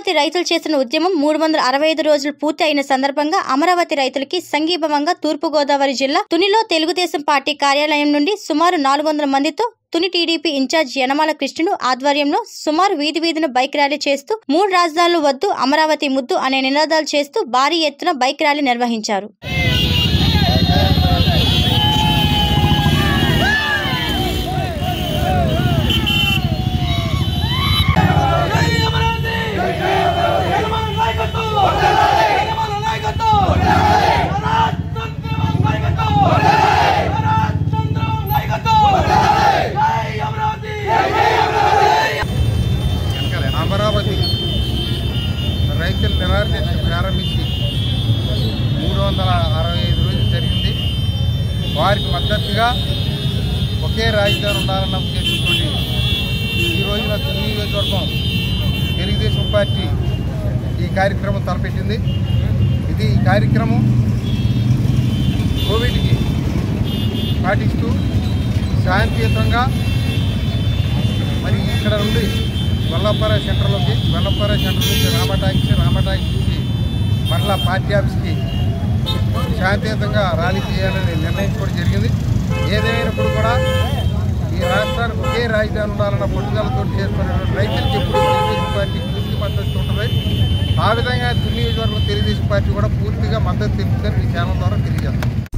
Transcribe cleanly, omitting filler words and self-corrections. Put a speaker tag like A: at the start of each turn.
A: అమరావతి రైతులు చేసిన ఉద్యమం 365 రోజులు పూర్తి అయిన సందర్భంగా అమరావతి రైతులకి సంఘీభావంగా తూర్పుగోదావరి జిల్లా తునిలో తెలుగుదేశం పార్టీ కార్యాలయం నుండి సుమారు 400 మందితో తుని టీడీపీ ఇన్ఛార్జ్ యనమాల కృష్ణుడు ఆధ్వర్యంలో సుమారు వీధిన బైక్ ర్యాలీ చేస్తూ 3 రాజధానులు వద్దు అమరావతి ముద్దు అనే నినాదాలు చేస్తూ భారీ ఎత్తున బైక్ ర్యాలీ నిర్వహించారు.
B: అమరావతి రైతులు నిరాదీక్ష ప్రారంభించి 365 రోజులు జరిగింది. వారికి మద్దతుగా ఒకే రాజధాని ఉండాలన్న ఉద్దేశంతో ఈ రోజున తుని నియోజకవర్గం తెలుగుదేశం పార్టీ ఈ కార్యక్రమం తలపెట్టింది. ఈ కార్యక్రమం కోవిడ్కి పాటిస్తూ శాంతియుతంగా మరి ఇక్కడ నుండి వెల్లపార సెంటర్ నుంచి రామటాక్సీ నుంచి మరలా పార్టీ ఆఫీస్కి శాంతియుతంగా ర్యాలీ చేయాలని నిర్ణయించుకోవడం జరిగింది. ఏదైనప్పుడు కూడా ఈ రాష్ట్రానికి ఒకే రాజధాని ఉండాలన్న పట్టుదలతో చేసుకునేటువంటి రైతులకు ఎప్పుడు తెలుగుదేశం పార్టీ పూర్తి మద్దతు ఉంటుంది. ఆ విధంగా తుని నియోజకవర్గం తెలుగుదేశం పార్టీ కూడా పూర్తిగా మద్దతు తెలుపుతుందని ఈ ఛానల్ ద్వారా తెలియజేస్తాం.